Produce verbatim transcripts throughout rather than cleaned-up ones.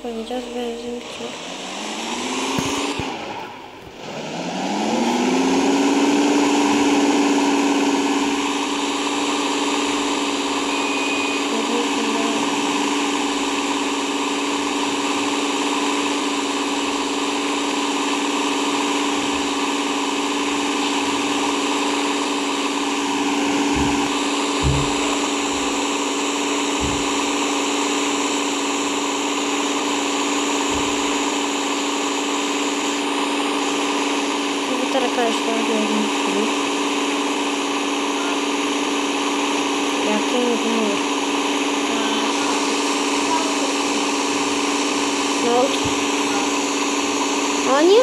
oynayacağız. Benzin bitiyor. Arkadaşlar gördüğünüz gibi yakın yakın olur. Ne oldu? Hani?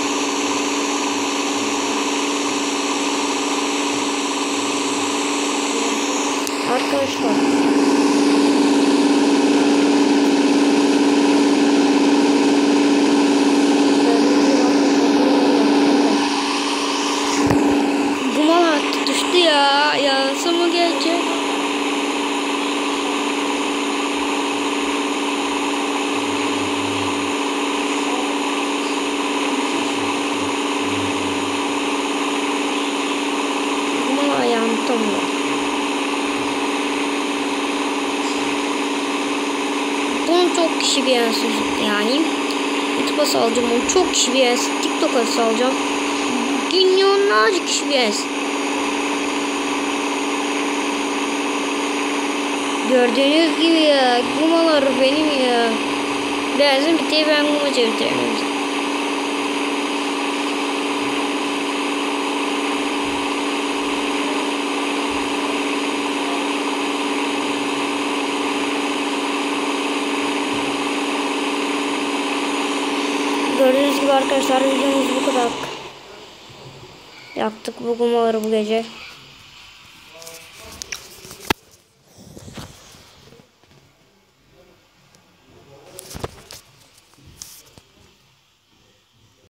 Arkadaşlar ya yansı mı gelecek? Ama yandım mı? Bunu çok kişi beğensin yani. YouTube'a salacağım onu, çok kişi beğensin. TikTok'a salacağım. Milyonlarca kişi beğensin. Gördüğünüz gibi ya, gumalar benim ya. Benzin bitti, ben gumaca bitiremiyorum. Gördüğünüz gibi arkadaşlar videomuz bu kadar. Yaktık bu gumaları bu gece.